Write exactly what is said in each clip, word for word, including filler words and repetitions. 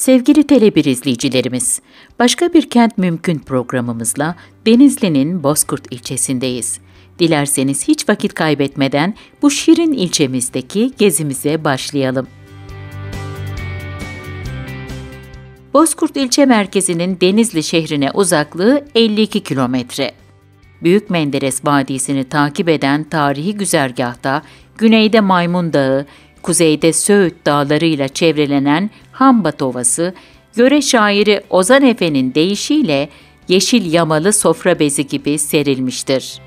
Sevgili Tele bir izleyicilerimiz, başka bir kent mümkün programımızla Denizli'nin Bozkurt ilçesindeyiz. Dilerseniz hiç vakit kaybetmeden bu şirin ilçemizdeki gezimize başlayalım. Bozkurt ilçe merkezinin Denizli şehrine uzaklığı elli iki kilometre. Büyük Menderes Vadisi'ni takip eden tarihi güzergahta güneyde Maymun Dağı, kuzeyde Söğüt Dağları'yla çevrelenen Hambat Ovası, yöre şairi Ozan Efe'nin deyişiyle yeşil yamalı sofra bezi gibi serilmiştir.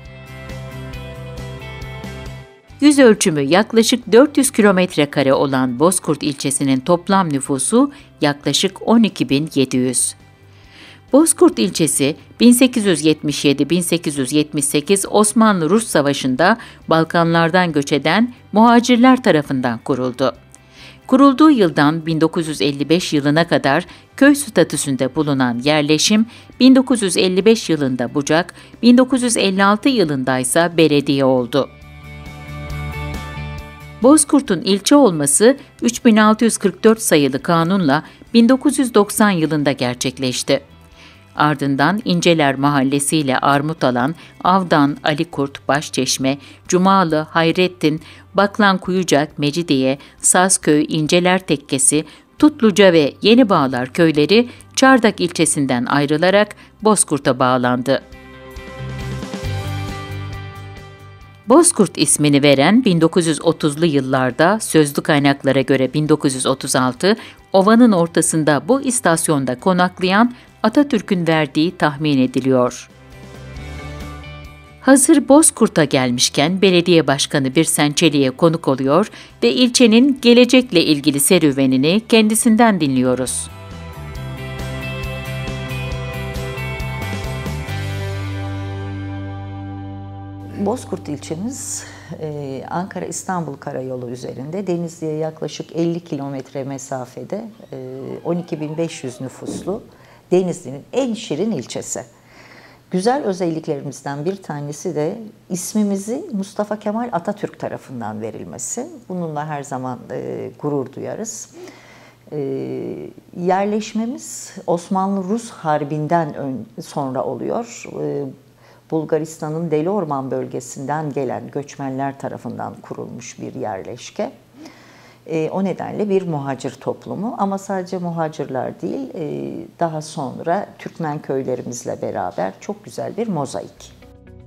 Yüz ölçümü yaklaşık dört yüz kilometre kare olan Bozkurt ilçesinin toplam nüfusu yaklaşık on iki bin yedi yüz. Bozkurt ilçesi bin sekiz yüz yetmiş yedi - bin sekiz yüz yetmiş sekiz Osmanlı-Rus Savaşı'nda Balkanlardan göç eden muhacirler tarafından kuruldu. Kurulduğu yıldan bin dokuz yüz elli beş yılına kadar köy statüsünde bulunan yerleşim, bin dokuz yüz elli beş yılında bucak, bin dokuz yüz elli altı yılında ise belediye oldu. Bozkurt'un ilçe olması üç bin altı yüz kırk dört sayılı kanunla bin dokuz yüz doksan yılında gerçekleşti. Ardından İnceler Mahallesi ile Armutalan, Avdan, Alikurt, Başçeşme, Cumalı, Hayrettin, Baklan Kuyucak, Mecidiye, Sazköy, İnceler Tekkesi, Tutluca ve Yenibağlar köyleri Çardak ilçesinden ayrılarak Bozkurt'a bağlandı. Bozkurt ismini veren bin dokuz yüz otuzlu yıllarda sözlü kaynaklara göre bin dokuz yüz otuz altı, ovanın ortasında bu istasyonda konaklayan Atatürk'ün verdiği tahmin ediliyor. Hazır Bozkurt'a gelmişken belediye başkanı Birsen Çelik'e konuk oluyor ve ilçenin gelecekle ilgili serüvenini kendisinden dinliyoruz. Bozkurt ilçemiz Ankara-İstanbul Karayolu üzerinde Denizli'ye yaklaşık elli kilometre mesafede on iki bin beş yüz nüfuslu Denizli'nin en şirin ilçesi. Güzel özelliklerimizden bir tanesi de ismimizi Mustafa Kemal Atatürk tarafından verilmesi. Bununla her zaman gurur duyarız. Yerleşmemiz Osmanlı-Rus Harbi'nden sonra oluyor. Bulgaristan'ın Deli Orman bölgesinden gelen göçmenler tarafından kurulmuş bir yerleşke. E, o nedenle bir muhacir toplumu ama sadece muhacirler değil, e, daha sonra Türkmen köylerimizle beraber çok güzel bir mozaik.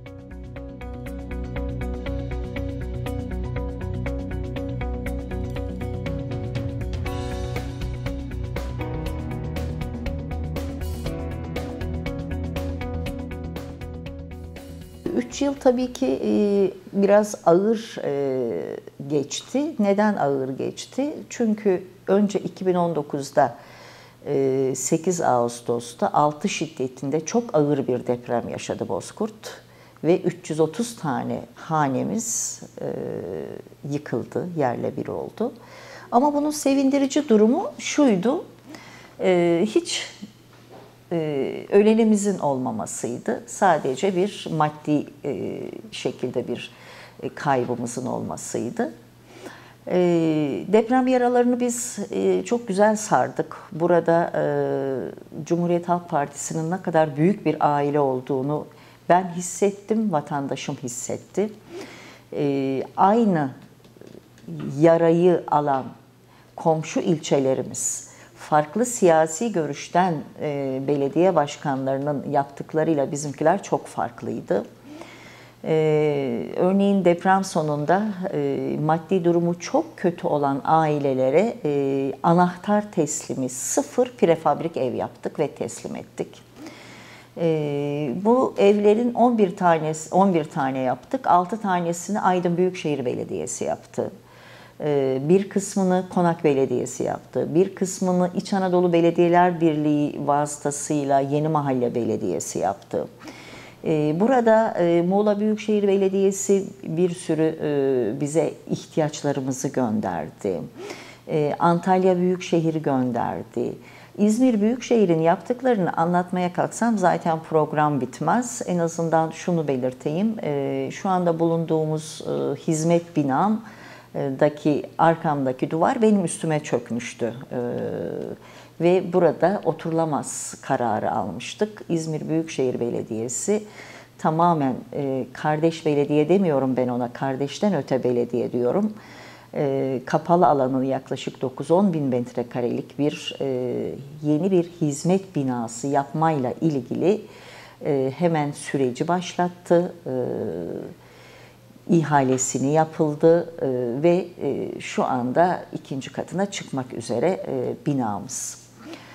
Üç yıl tabii ki biraz ağır geçti. Neden ağır geçti? Çünkü önce iki bin on dokuzda sekiz Ağustos'ta altı şiddetinde çok ağır bir deprem yaşadı Bozkurt ve üç yüz otuz tane hanemiz yıkıldı, yerle bir oldu. Ama bunun sevindirici durumu şuydu, hiç ölenimizin olmamasıydı. Sadece bir maddi şekilde bir kaybımızın olmasıydı. Deprem yaralarını biz çok güzel sardık. Burada Cumhuriyet Halk Partisi'nin ne kadar büyük bir aile olduğunu ben hissettim, vatandaşım hissetti. Aynı yarayı alan komşu ilçelerimiz, farklı siyasi görüşten e, belediye başkanlarının yaptıklarıyla bizimkiler çok farklıydı. E, örneğin deprem sonunda e, maddi durumu çok kötü olan ailelere e, anahtar teslimi, sıfır prefabrik ev yaptık ve teslim ettik. E, bu evlerin on bir tanesi, on bir tane yaptık, altı tanesini Aydın Büyükşehir Belediyesi yaptı. Bir kısmını Konak Belediyesi yaptı. Bir kısmını İç Anadolu Belediyeler Birliği vasıtasıyla Yeni Mahalle Belediyesi yaptı. Burada Muğla Büyükşehir Belediyesi bir sürü bize ihtiyaçlarımızı gönderdi. Antalya Büyükşehir gönderdi. İzmir Büyükşehir'in yaptıklarını anlatmaya kalksam zaten program bitmez. En azından şunu belirteyim. Şu anda bulunduğumuz hizmet binam daki arkamdaki duvar benim üstüme çökmüştü. ve burada oturulamaz kararı almıştık. İzmir Büyükşehir Belediyesi tamamen e, kardeş belediye demiyorum ben ona, kardeşten öte belediye diyorum. E, kapalı alanın yaklaşık dokuz on bin metrekarelik bir e, yeni bir hizmet binası yapmayla ilgili e, hemen süreci başlattı. E, ihalesini yapıldı e, ve e, şu anda ikinci katına çıkmak üzere e, binamız.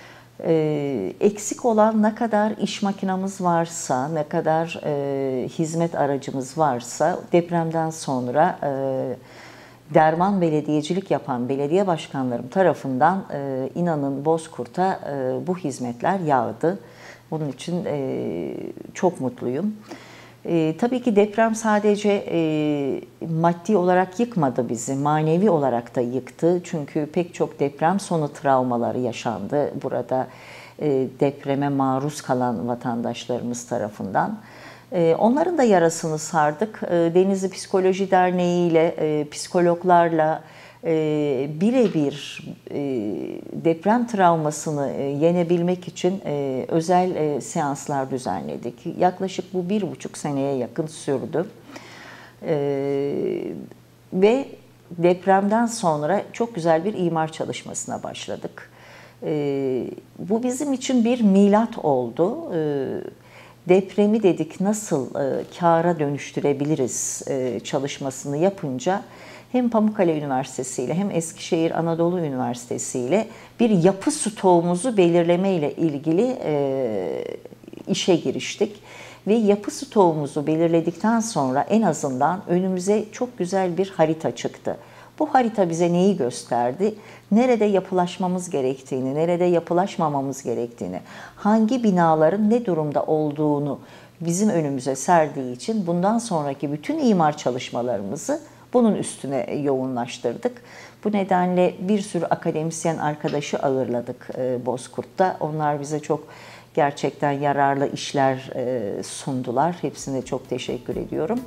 E, eksik olan ne kadar iş makinamız varsa, ne kadar e, hizmet aracımız varsa depremden sonra e, derman belediyecilik yapan belediye başkanlarım tarafından e, inanın Bozkurt'a e, bu hizmetler yağdı. Bunun için e, çok mutluyum. E, tabii ki deprem sadece e, maddi olarak yıkmadı bizi, manevi olarak da yıktı. Çünkü pek çok deprem sonu travmaları yaşandı burada e, depreme maruz kalan vatandaşlarımız tarafından. E, onların da yarasını sardık. E, Denizli Psikoloji Derneği ile, e, psikologlarla e, birebir e, deprem travmasını e, yenebilmek için e, özel e, seanslar düzenledik. Yaklaşık bu bir buçuk seneye yakın sürdü. E, ve depremden sonra çok güzel bir imar çalışmasına başladık. E, bu bizim için bir milat oldu. E, depremi dedik nasıl e, kâra dönüştürebiliriz e, çalışmasını yapınca hem Pamukkale Üniversitesi ile hem Eskişehir Anadolu Üniversitesi ile bir yapı stoğumuzu belirleme ile ilgili e, işe giriştik. Ve yapı stoğumuzu belirledikten sonra en azından önümüze çok güzel bir harita çıktı. Bu harita bize neyi gösterdi? Nerede yapılaşmamız gerektiğini, nerede yapılaşmamamız gerektiğini, hangi binaların ne durumda olduğunu bizim önümüze serdiği için bundan sonraki bütün imar çalışmalarımızı bunun üstüne yoğunlaştırdık. Bu nedenle bir sürü akademisyen arkadaşı ağırladık Bozkurt'ta. Onlar bize çok gerçekten yararlı işler sundular. Hepsine çok teşekkür ediyorum.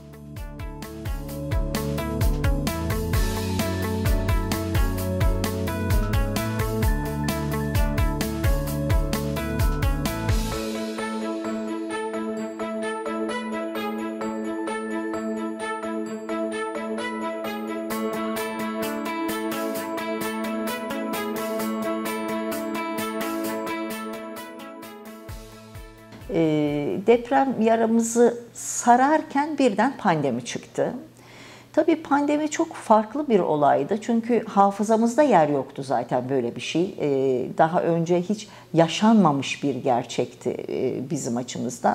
Deprem yaramızı sararken birden pandemi çıktı. Tabii pandemi çok farklı bir olaydı çünkü hafızamızda yer yoktu zaten böyle bir şey. Daha önce hiç yaşanmamış bir gerçekti bizim açımızdan.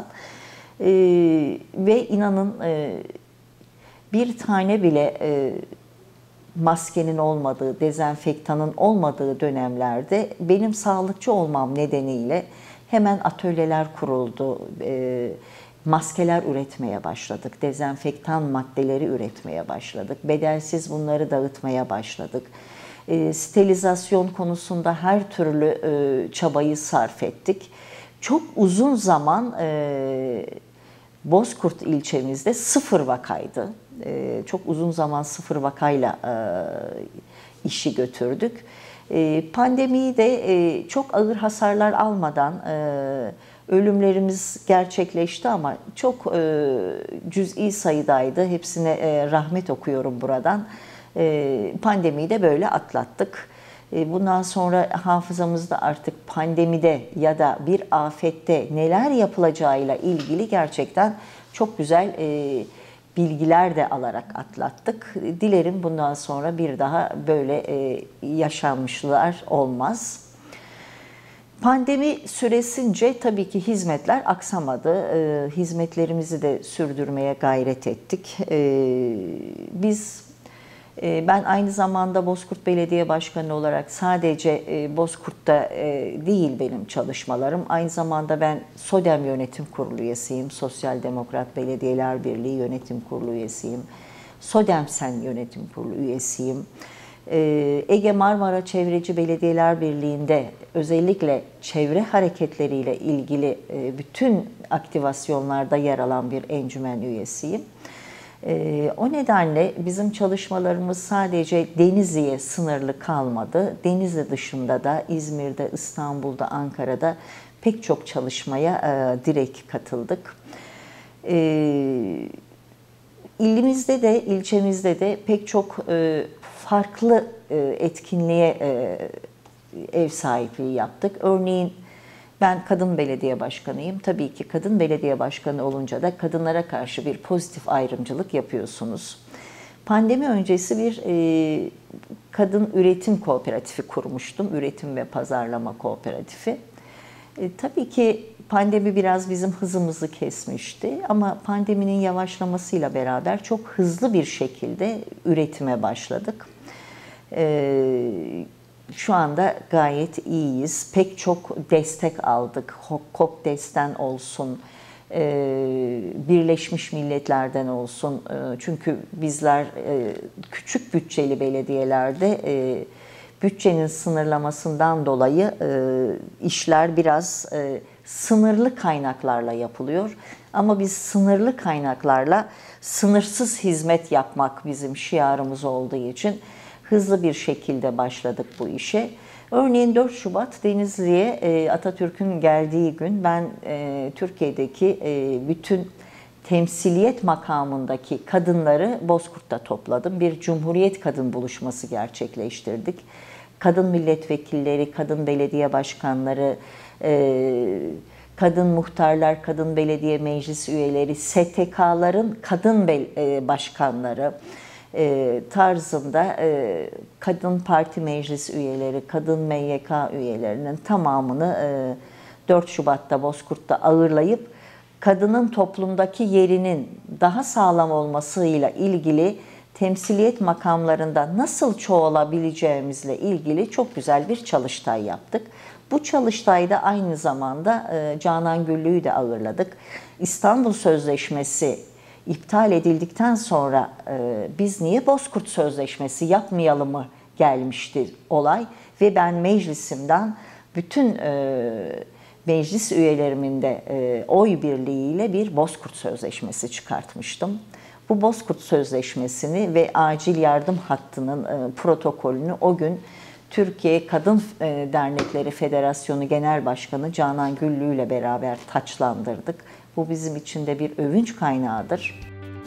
Ve inanın bir tane bile maskenin olmadığı, dezenfektanın olmadığı dönemlerde benim sağlıkçı olmam nedeniyle hemen atölyeler kuruldu, e, maskeler üretmeye başladık, dezenfektan maddeleri üretmeye başladık, bedelsiz bunları dağıtmaya başladık. E, sterilizasyon konusunda her türlü e, çabayı sarf ettik. Çok uzun zaman e, Bozkurt ilçemizde sıfır vakaydı. E, çok uzun zaman sıfır vakayla e, işi götürdük. Pandemiyi de çok ağır hasarlar almadan ölümlerimiz gerçekleşti ama çok cüz'i sayıdaydı. Hepsine rahmet okuyorum buradan. Pandemiyi de böyle atlattık. Bundan sonra hafızamızda artık pandemide ya da bir afette neler yapılacağıyla ilgili gerçekten çok güzel bilgiler de alarak atlattık. Dilerim bundan sonra bir daha böyle yaşanmışlıklar olmaz. Pandemi süresince tabii ki hizmetler aksamadı. Hizmetlerimizi de sürdürmeye gayret ettik. Biz Ben aynı zamanda Bozkurt Belediye Başkanı olarak sadece Bozkurt'ta değil benim çalışmalarım. Aynı zamanda ben SODEM Yönetim Kurulu üyesiyim. Sosyal Demokrat Belediyeler Birliği Yönetim Kurulu üyesiyim. SODEMSEN Yönetim Kurulu üyesiyim. Ege Marmara Çevreci Belediyeler Birliği'nde özellikle çevre hareketleriyle ilgili bütün aktivasyonlarda yer alan bir encümen üyesiyim. E, o nedenle bizim çalışmalarımız sadece Denizli'ye sınırlı kalmadı. Denizli dışında da İzmir'de, İstanbul'da, Ankara'da pek çok çalışmaya e, direkt katıldık. E, ilimizde de, ilçemizde de pek çok e, farklı e, etkinliğe e, ev sahipliği yaptık. Örneğin ben kadın belediye başkanıyım. Tabii ki kadın belediye başkanı olunca da kadınlara karşı bir pozitif ayrımcılık yapıyorsunuz. Pandemi öncesi bir e, kadın üretim kooperatifi kurmuştum. Üretim ve pazarlama kooperatifi. E, tabii ki pandemi biraz bizim hızımızı kesmişti ama pandeminin yavaşlamasıyla beraber çok hızlı bir şekilde üretime başladık. E, Şu anda gayet iyiyiz. Pek çok destek aldık. KOPDES'ten olsun, Birleşmiş Milletler'den olsun. Çünkü bizler küçük bütçeli belediyelerde bütçenin sınırlamasından dolayı işler biraz sınırlı kaynaklarla yapılıyor. Ama biz sınırlı kaynaklarla sınırsız hizmet yapmak bizim şiarımız olduğu için hızlı bir şekilde başladık bu işe. Örneğin dört Şubat Denizli'ye Atatürk'ün geldiği gün ben Türkiye'deki bütün temsiliyet makamındaki kadınları Bozkurt'ta topladım. Bir Cumhuriyet Kadın Buluşması gerçekleştirdik. Kadın milletvekilleri, kadın belediye başkanları, kadın muhtarlar, kadın belediye meclis üyeleri, S T K'ların kadın başkanları, E, tarzında e, kadın parti meclis üyeleri, kadın M Y K üyelerinin tamamını e, dört Şubat'ta Bozkurt'ta ağırlayıp kadının toplumdaki yerinin daha sağlam olmasıyla ilgili temsiliyet makamlarında nasıl çoğalabileceğimizle ilgili çok güzel bir çalıştay yaptık. Bu çalıştayda aynı zamanda e, Canan Güllü'yü de ağırladık. İstanbul Sözleşmesi İptal edildikten sonra e, biz niye Bozkurt Sözleşmesi yapmayalım mı gelmişti olay ve ben meclisimden bütün e, meclis üyelerimin de e, oy birliğiyle bir Bozkurt Sözleşmesi çıkartmıştım. Bu Bozkurt Sözleşmesi'ni ve acil yardım hattının e, protokolünü o gün Türkiye Kadın e, Dernekleri Federasyonu Genel Başkanı Canan Güllü ile beraber taçlandırdık. Bu bizim için de bir övünç kaynağıdır.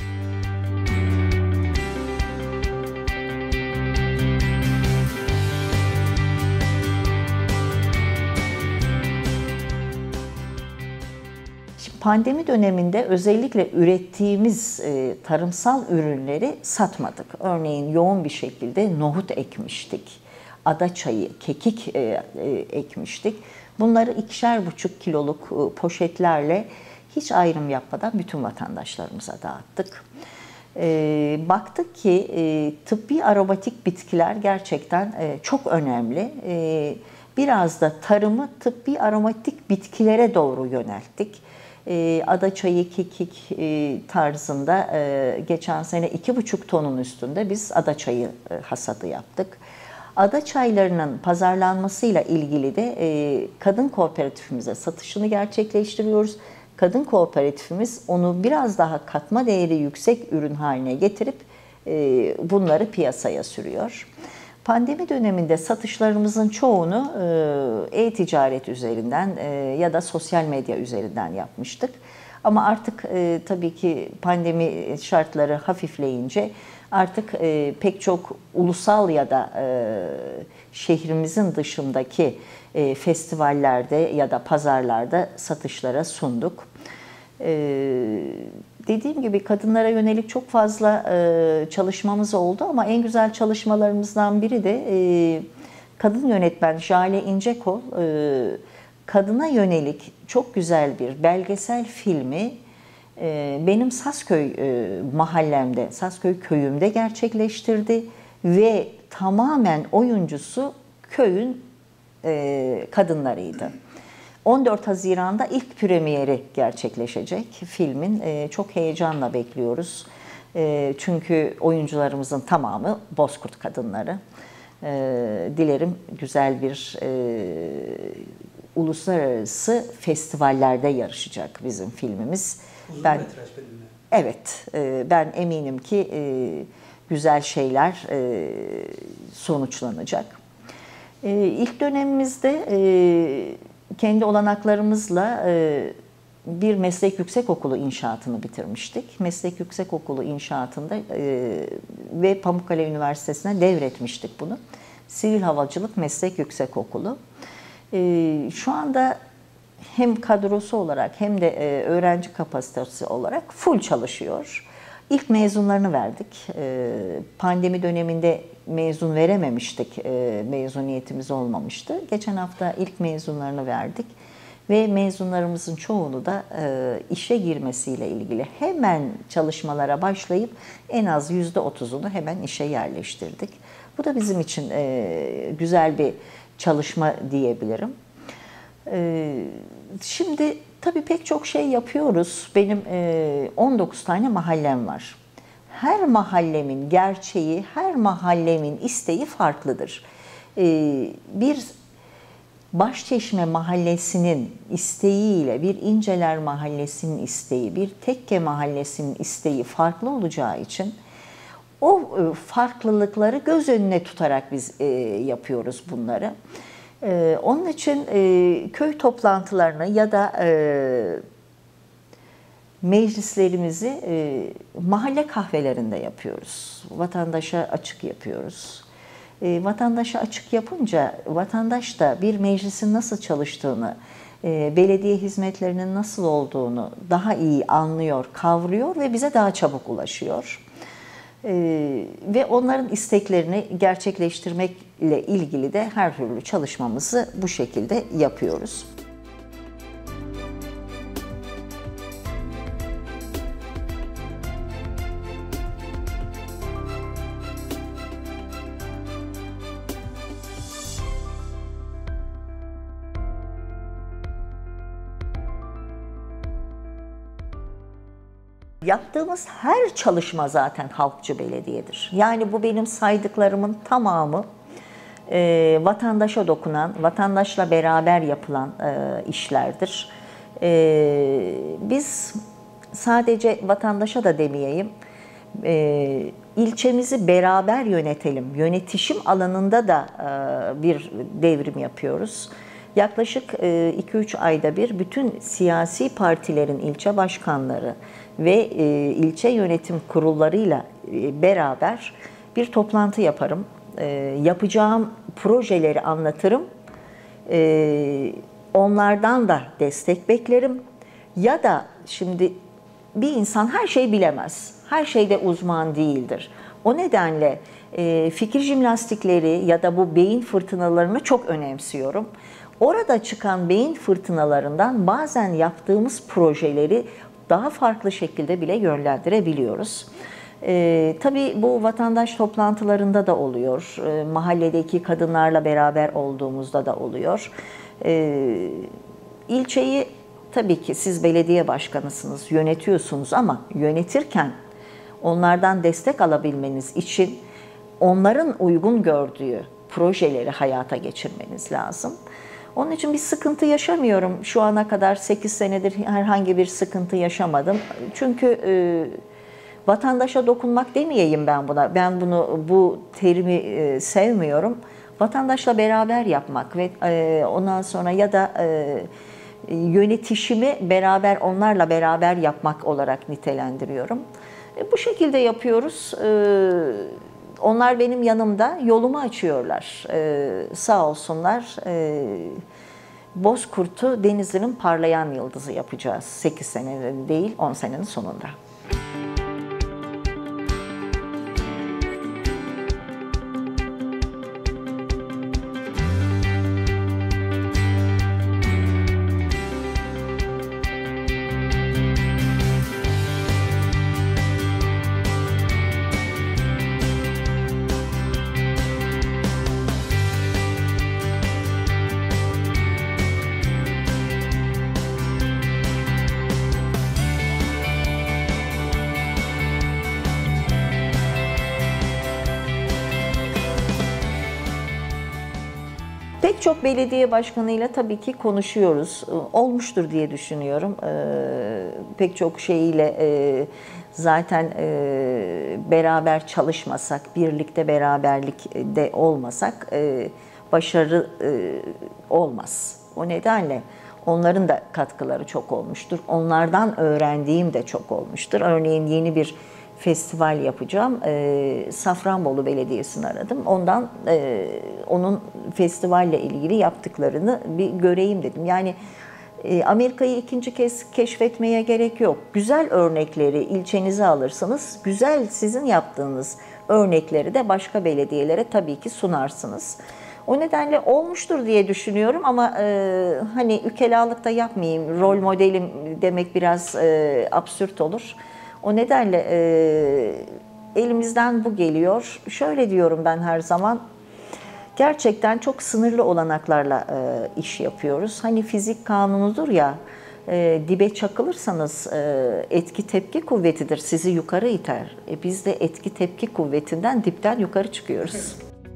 Pandemi döneminde özellikle ürettiğimiz e, tarımsal ürünleri satmadık. Örneğin yoğun bir şekilde nohut ekmiştik, adaçayı, kekik e, e, ekmiştik. Bunları ikişer buçuk kiloluk e, poşetlerle hiç ayrım yapmadan bütün vatandaşlarımıza dağıttık. E, baktık ki e, tıbbi aromatik bitkiler gerçekten e, çok önemli. E, biraz da tarımı tıbbi aromatik bitkilere doğru yönelttik. E, adaçayı, kekik e, tarzında e, geçen sene iki buçuk tonun üstünde biz adaçayı e, hasadı yaptık. Ada çaylarının pazarlanmasıyla ilgili de e, kadın kooperatifimize satışını gerçekleştiriyoruz. Kadın kooperatifimiz onu biraz daha katma değeri yüksek ürün haline getirip e, bunları piyasaya sürüyor. Pandemi döneminde satışlarımızın çoğunu e-ticaret üzerinden e, ya da sosyal medya üzerinden yapmıştık. Ama artık e, tabii ki pandemi şartları hafifleyince artık e, pek çok ulusal ya da e, şehrimizin dışındaki e, festivallerde ya da pazarlarda satışlara sunduk. E, dediğim gibi kadınlara yönelik çok fazla e, çalışmamız oldu ama en güzel çalışmalarımızdan biri de e, kadın yönetmen Jale İncekol e, kadına yönelik çok güzel bir belgesel filmi benim Sazköy mahallemde, Sazköy köyümde gerçekleştirdi ve tamamen oyuncusu köyün kadınlarıydı. on dört Haziran'da ilk premieri gerçekleşecek filmin. Çok heyecanla bekliyoruz. Çünkü oyuncularımızın tamamı Bozkurt kadınları. Dilerim güzel bir uluslararası festivallerde yarışacak bizim filmimiz. Uzun ben metraj filmler. Evet, e, ben eminim ki e, güzel şeyler e, sonuçlanacak. E, ilk dönemimizde e, kendi olanaklarımızla e, bir meslek yüksekokulu inşaatını bitirmiştik. Meslek yüksekokulu inşaatında e, ve Pamukkale Üniversitesi'ne devretmiştik bunu. Sivil Havacılık Meslek Yüksekokulu. E, şu anda hem kadrosu olarak hem de e, öğrenci kapasitesi olarak full çalışıyor. İlk mezunlarını verdik. E, pandemi döneminde mezun verememiştik, e, mezuniyetimiz olmamıştı. Geçen hafta ilk mezunlarını verdik ve mezunlarımızın çoğunu da e, işe girmesiyle ilgili hemen çalışmalara başlayıp en az yüzde otuzunu hemen işe yerleştirdik. Bu da bizim için e, güzel bir çalışma diyebilirim. E, şimdi tabii pek çok şey yapıyoruz. Benim e, on dokuz tane mahallem var. Her mahallemin gerçeği, her mahallemin isteği farklıdır. E, bir Başçeşme Mahallesi'nin isteğiyle bir İnceler Mahallesi'nin isteği, bir Tekke Mahallesi'nin isteği farklı olacağı için o farklılıkları göz önüne tutarak biz yapıyoruz bunları. Onun için köy toplantılarını ya da meclislerimizi mahalle kahvelerinde yapıyoruz. Vatandaşa açık yapıyoruz. E, vatandaşa açık yapınca vatandaş da bir meclisin nasıl çalıştığını, e, belediye hizmetlerinin nasıl olduğunu daha iyi anlıyor, kavruyor ve bize daha çabuk ulaşıyor. E, ve onların isteklerini gerçekleştirmekle ilgili de her türlü çalışmamızı bu şekilde yapıyoruz. Yaptığımız her çalışma zaten halkçı belediyedir. Yani bu benim saydıklarımın tamamı e, vatandaşa dokunan, vatandaşla beraber yapılan e, işlerdir. E, biz sadece vatandaşa da demeyeyim, e, ilçemizi beraber yönetelim, yönetişim alanında da e, bir devrim yapıyoruz. Yaklaşık iki üç ayda bir bütün siyasi partilerin ilçe başkanları ve e, ilçe yönetim kurullarıyla e, beraber bir toplantı yaparım. E, yapacağım projeleri anlatırım. E, onlardan da destek beklerim. Ya da şimdi bir insan her şeyi bilemez. Her şeyde uzman değildir. O nedenle e, fikir jimnastikleri ya da bu beyin fırtınalarını çok önemsiyorum. Orada çıkan beyin fırtınalarından bazen yaptığımız projeleri daha farklı şekilde bile yönlendirebiliyoruz. Ee, tabii bu vatandaş toplantılarında da oluyor, ee, mahalledeki kadınlarla beraber olduğumuzda da oluyor. Ee, ilçeyi tabii ki siz belediye başkanısınız, yönetiyorsunuz ama yönetirken onlardan destek alabilmeniz için onların uygun gördüğü projeleri hayata geçirmeniz lazım. Onun için bir sıkıntı yaşamıyorum. Şu ana kadar sekiz senedir herhangi bir sıkıntı yaşamadım. Çünkü e, vatandaşa dokunmak demeyeyim ben buna. Ben bunu bu terimi e, sevmiyorum. Vatandaşla beraber yapmak ve e, ondan sonra ya da e, yönetişimi beraber onlarla beraber yapmak olarak nitelendiriyorum. E, bu şekilde yapıyoruz. E, Onlar benim yanımda yolumu açıyorlar. Ee, sağ olsunlar. Ee, Bozkurt'u Denizli'nin parlayan yıldızı yapacağız. sekiz sene değil, on senenin sonunda. Pek çok belediye başkanıyla tabii ki konuşuyoruz. Olmuştur diye düşünüyorum. Pek çok şeyiyle zaten beraber çalışmasak, birlikte beraberlikte olmasak başarı olmaz. O nedenle onların da katkıları çok olmuştur. Onlardan öğrendiğim de çok olmuştur. Örneğin yeni bir festival yapacağım. E, Safranbolu Belediyesi'ni aradım. Ondan e, onun festivalle ilgili yaptıklarını bir göreyim dedim. Yani e, Amerika'yı ikinci kez keşfetmeye gerek yok. Güzel örnekleri ilçenize alırsınız. Güzel sizin yaptığınız örnekleri de başka belediyelere tabii ki sunarsınız. O nedenle olmuştur diye düşünüyorum ama e, hani ukalalık da yapmayayım, rol modelim demek biraz e, absürt olur. O nedenle e, elimizden bu geliyor. Şöyle diyorum ben her zaman, gerçekten çok sınırlı olanaklarla e, iş yapıyoruz. Hani fizik kanunudur ya, e, dibe çakılırsanız e, etki tepki kuvvetidir, sizi yukarı iter. E, biz de etki tepki kuvvetinden dipten yukarı çıkıyoruz.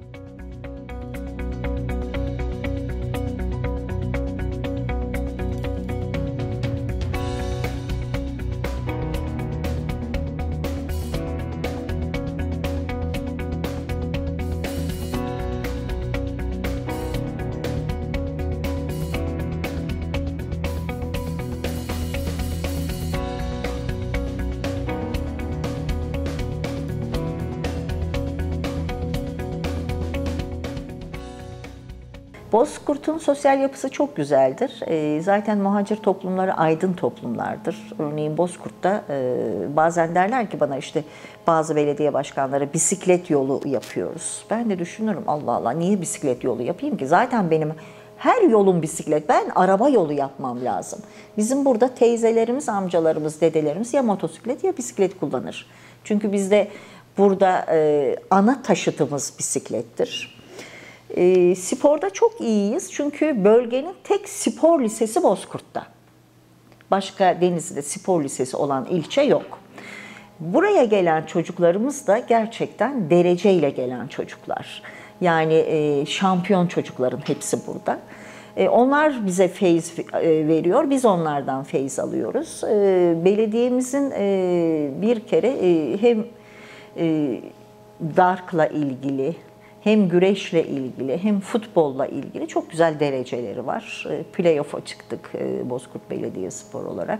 Bozkurt'un sosyal yapısı çok güzeldir. Zaten muhacir toplumları aydın toplumlardır. Örneğin Bozkurt'ta bazen derler ki bana, işte bazı belediye başkanları bisiklet yolu yapıyoruz. Ben de düşünürüm, Allah Allah, niye bisiklet yolu yapayım ki? Zaten benim her yolum bisiklet. Ben araba yolu yapmam lazım. Bizim burada teyzelerimiz, amcalarımız, dedelerimiz ya motosiklet ya bisiklet kullanır. Çünkü bizde burada ana taşıtımız bisiklettir. E, sporda çok iyiyiz çünkü bölgenin tek spor lisesi Bozkurt'ta. Başka Denizli'de spor lisesi olan ilçe yok. Buraya gelen çocuklarımız da gerçekten dereceyle gelen çocuklar. Yani e, şampiyon çocukların hepsi burada. E, onlar bize feyz e, veriyor, biz onlardan feyz alıyoruz. E, belediyemizin e, bir kere e, hem e, dartla ilgili, hem güreşle ilgili hem futbolla ilgili çok güzel dereceleri var. Playoff'a çıktık Bozkurt Belediyespor olarak.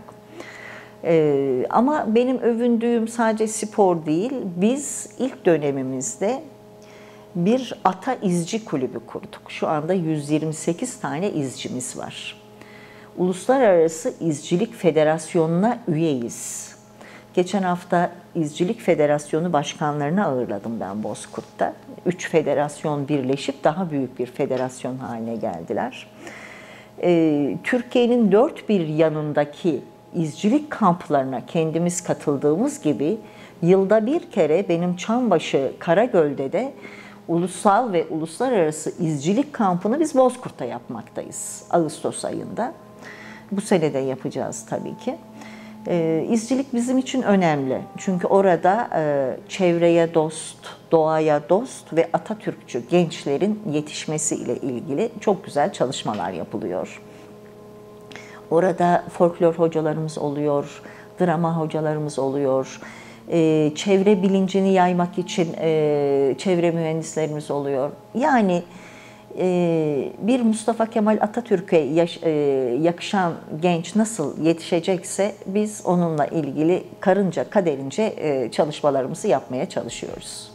Ama benim övündüğüm sadece spor değil, biz ilk dönemimizde bir ata izci kulübü kurduk. Şu anda yüz yirmi sekiz tane izcimiz var. Uluslararası İzcilik Federasyonu'na üyeyiz. Geçen hafta İzcilik Federasyonu başkanlarını ağırladım ben Bozkurt'ta. Üç federasyon birleşip daha büyük bir federasyon haline geldiler. Ee, Türkiye'nin dört bir yanındaki izcilik kamplarına kendimiz katıldığımız gibi yılda bir kere benim Çambaşı, Karagöl'de de ulusal ve uluslararası izcilik kampını biz Bozkurt'ta yapmaktayız Ağustos ayında. Bu sene de yapacağız tabii ki. E, izcilik bizim için önemli. Çünkü orada e, çevreye dost, doğaya dost ve Atatürkçü gençlerin yetişmesiyle ilgili çok güzel çalışmalar yapılıyor. Orada folklor hocalarımız oluyor, drama hocalarımız oluyor, e, çevre bilincini yaymak için e, çevre mühendislerimiz oluyor. Yani bir Mustafa Kemal Atatürk'e yakışan genç nasıl yetişecekse biz onunla ilgili karınca kaderince çalışmalarımızı yapmaya çalışıyoruz.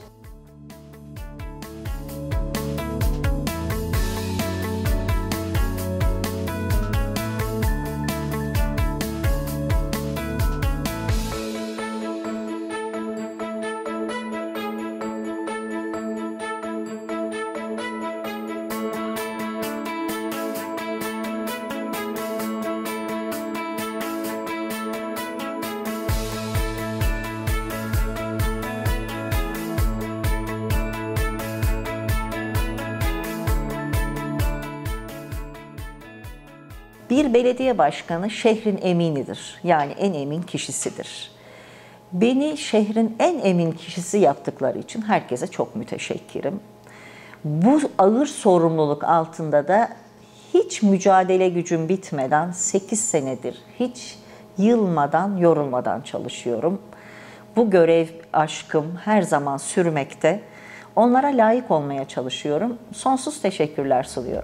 Bir belediye başkanı şehrin eminidir. Yani en emin kişisidir. Beni şehrin en emin kişisi yaptıkları için herkese çok müteşekkirim. Bu ağır sorumluluk altında da hiç mücadele gücüm bitmeden sekiz senedir hiç yılmadan, yorulmadan çalışıyorum. Bu görev aşkım her zaman sürmekte. Onlara layık olmaya çalışıyorum. Sonsuz teşekkürler sunuyorum.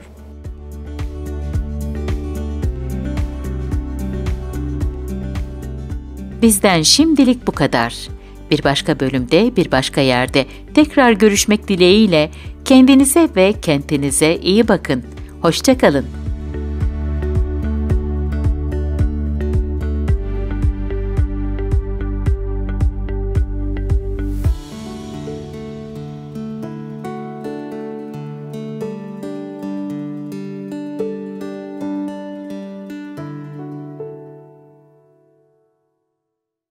Bizden şimdilik bu kadar. Bir başka bölümde, bir başka yerde tekrar görüşmek dileğiyle kendinize ve kentinize iyi bakın. Hoşça kalın.